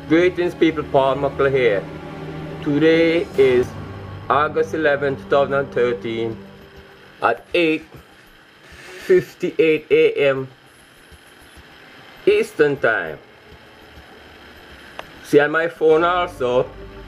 Greetings people, Paul Muckle here. Today is August 11, 2013 at 8:58 a.m. Eastern Time. See on my phone also.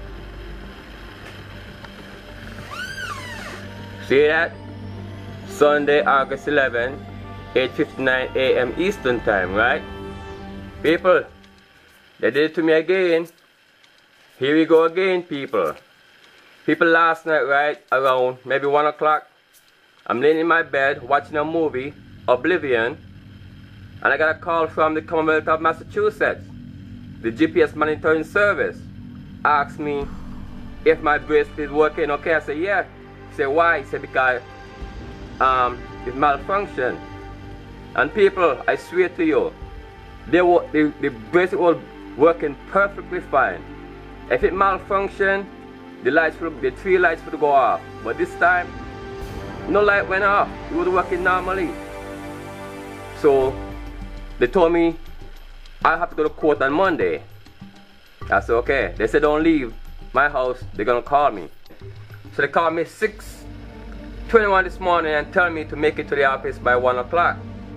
See that? Sunday, August 11, 8:59 a.m. Eastern Time, right? People, they did it to me again. Here we go again, people. People, last night, right, around maybe 1 o'clock, I'm laying in my bed watching a movie, Oblivion, and I got a call from the Commonwealth of Massachusetts. The GPS monitoring service asked me if my bracelet is working okay. I said, yeah. He said, why? He said, because it malfunctioned. And people, I swear to you, the bracelet was working perfectly fine. If it malfunctioned, the three lights would go off. But this time, no light went off. It was working normally. So they told me I have to go to court on Monday. I said, okay. They said, don't leave my house. They're gonna call me. So they called me 6:21 this morning and tell me to make it to the office by 1 o'clock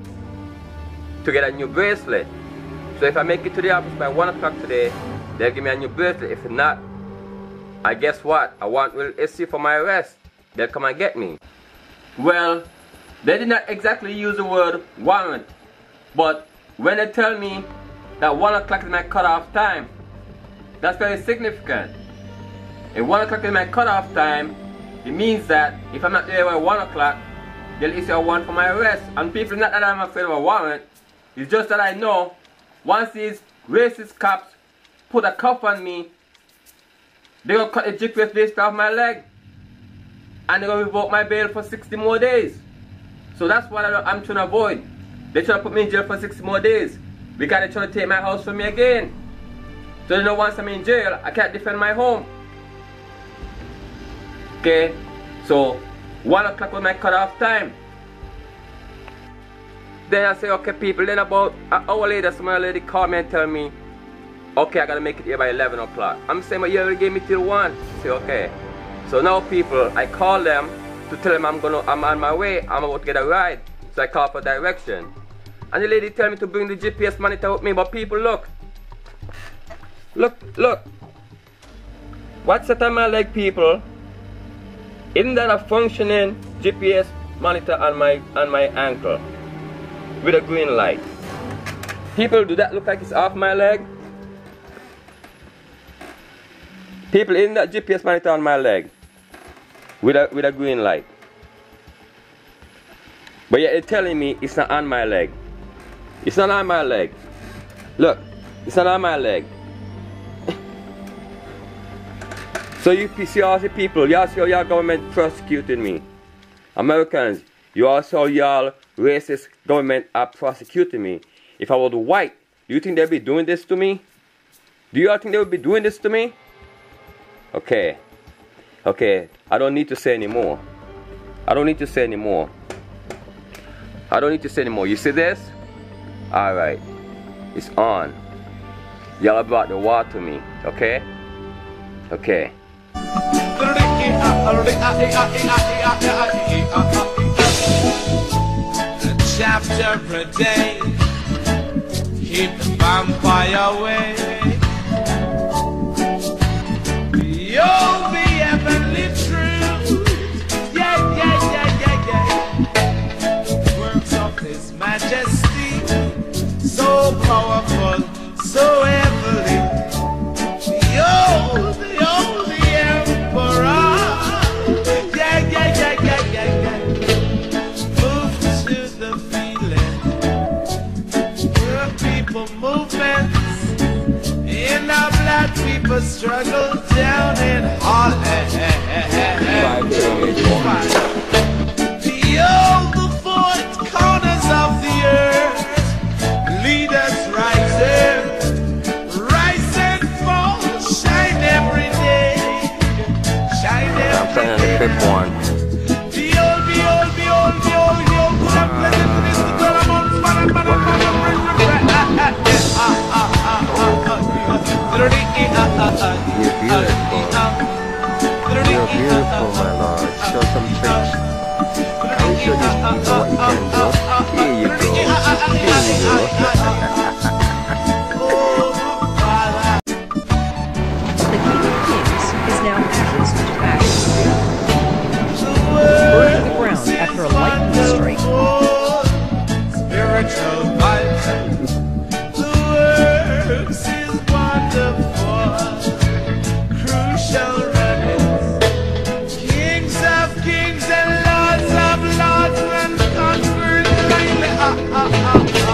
to get a new bracelet. So if I make it to the office by 1 o'clock today, they'll give me a new bracelet. If not, I guess what? I want Will SC for my arrest. They'll come and get me. Well, they did not exactly use the word warrant, but when they tell me that 1 o'clock is my cutoff time, that's very significant. If 1 o'clock is my cutoff time, it means that if I'm not there by 1 o'clock, they'll issue a warrant for my arrest. And people, not that I'm afraid of a warrant, it's just that I know once these racist cops put a cuff on me, they're gonna cut the GPS bracelet off my leg, and they're gonna revoke my bail for 60 more days. So that's what I'm trying to avoid. They're trying to put me in jail for 60 more days because they're trying to take my house from me again. So they know once I'm in jail, I can't defend my home. Okay, so 1 o'clock was my cutoff time. Then I say, okay people, then about an hour later, some lady called me and tell me, okay, I gotta make it here by 11 o'clock. I'm saying, but you already gave me till 1. I say, okay. So now people, I call them to tell them I'm on my way, I'm about to get a ride. So I call for direction. And the lady tell me to bring the GPS monitor with me, but people, look. Look. What's that on my leg, people? Isn't that a functioning GPS monitor on my ankle with a green light? People, do that look like it's off my leg? People, isn't that GPS monitor on my leg with a green light? But yet they're telling me it's not on my leg. It's not on my leg. Look, it's not on my leg. So you see all the people, y'all see how y'all government prosecuting me. Americans, you also y'all racist government are prosecuting me. If I was white, do you think they'd be doing this to me? Do y'all think they would be doing this to me? Okay, I don't need to say anymore. You see this? Alright, it's on. Y'all brought the war to me, okay? A chapter per day, keep the vampire away. You'll be heavenly truth, yeah. Works of His Majesty, so powerful, so heavenly. You're the only emperor, yeah. Move to the feeling, we're people movements. In our blood, people struggle down in Holland. Behold the 4 corners of the earth, leaders rising, rise and fall, shine every day, shine every day. Behold, good and pleasant is the God among man. ah, ah.